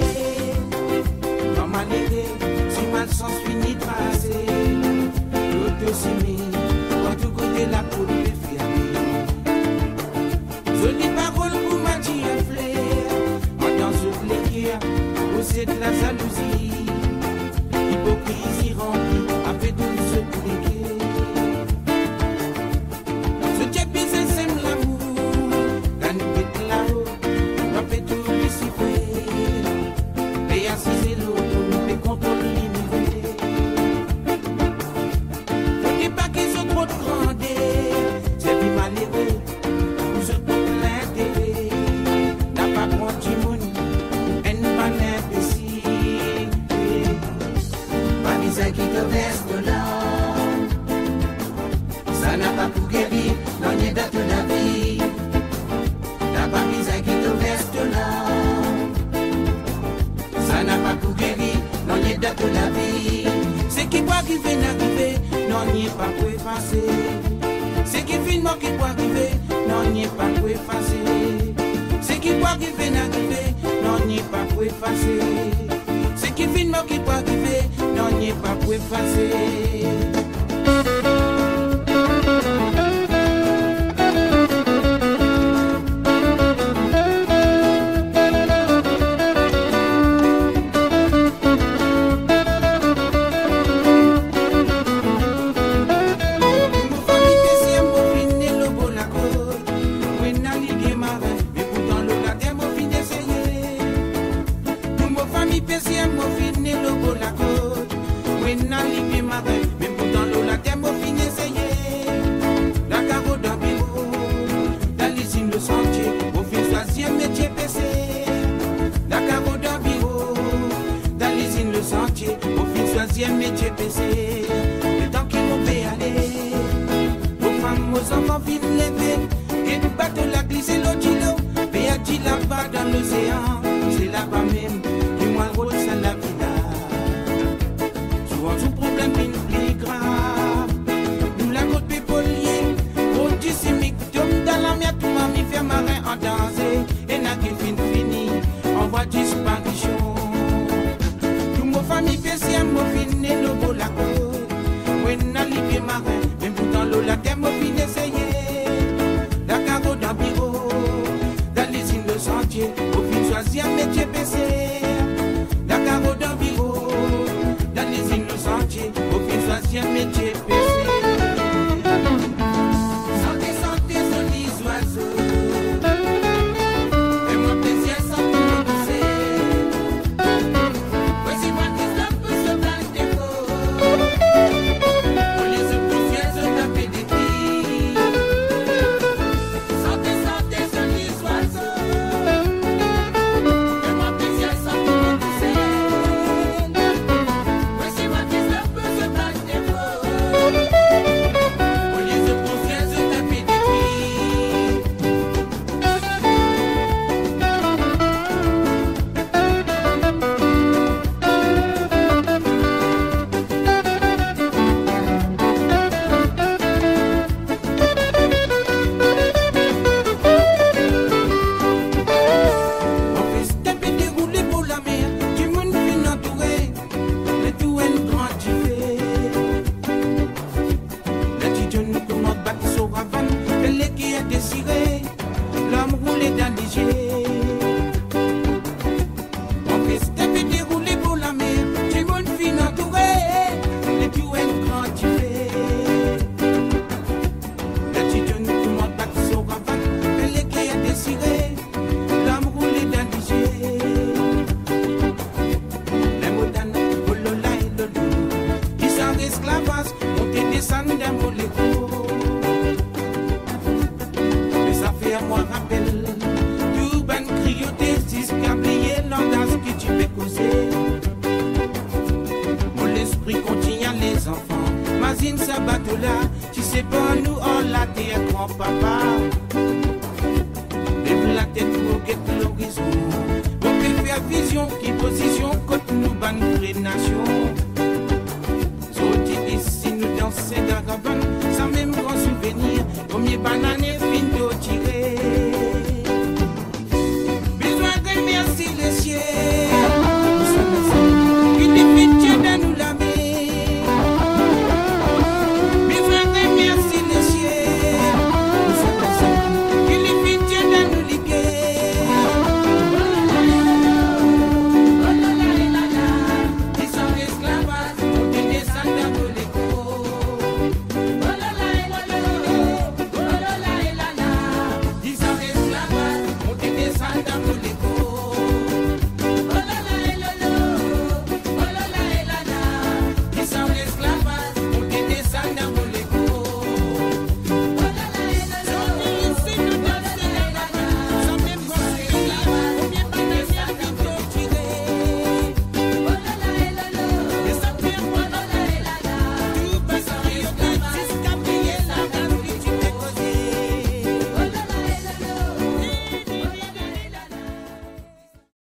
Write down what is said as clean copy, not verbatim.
Comme malheureux, si mal sens finit de passer. L'autre s'y quand tout côté la peau de fermer. Jolie parole pour m'a dit un flair. En dans ce plaisir, où c'est de la jalousie. Hypocrisie remplie, avec tout ce plaisir. Ce qui est bizarre, c'est l'amour. La nuit est là-haut, on fait tout le siffler. Et assis l'eau, on fait contrôle limité. Faut dire pas qu'ils ont trop de grandeur. C'est plus malheureux, vous êtes pour l'intérêt. N'a pas compte du monde, elle n'a pas l'imbécile. Pas bizarre qui te verse de l'âme. Ça n'a pas pour guérir, non, il y a de la vie. T'as pas bizarre qui te verse de l'âme. Ça n'a pas pour guérir, non, il y a de la vie. C'est qui quoi qui vient d'arriver, non, n'y est pas pour effacer. C'est qui finalement qui quoi arriver, non, n'y est pas pour effacer. C'est qui quoi qui vient d'arriver, non, n'y est pas pour effacer. C'est qui finalement qui quoi arriver, non, n'y est pas pour effacer. Métier PC, le temps qu'il nous fait aller, aux femmes, aux enfants, viennent lever, et du bateau la glisser l'eau, Béati là-bas dans l'océan, c'est là-bas même, du moins le rôle, c'est la vie là. Souvent, sous problème, une plus grave, nous la côte pépolier, route du cynique, d'homme dans la miette, tout m'a mis fait marin en danser, et n'a qu'une fini, en voie disparition. Famille PCM, mon fin et le beau la côte. Oui, n'a livré marin, mais pourtant l'eau la terre, mon fin essayé. La carreau d'un bureau, dans les îles de sentier, au fin choisir un métier PC. La carreau d'un bureau, dans les îles de sentier, au fin choisir un métier PC. Santé, santé, jolis oiseaux. Fais-moi plaisir sans me pousser. Voici moi qui tu sais pas nous on l'a dit grand-papa. Lève la tête pour guetter l'horizon. On peut faire vision qui position contre nous ban nation. Sorti ici nous danser d'Agaban sans même grand souvenir. Premier banane